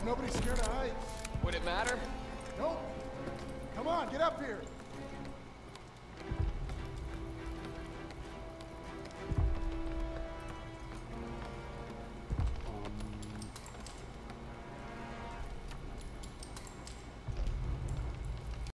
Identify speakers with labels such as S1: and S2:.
S1: but nobody's scared of heights.
S2: Would it matter?
S1: Nope. Come on, get up here.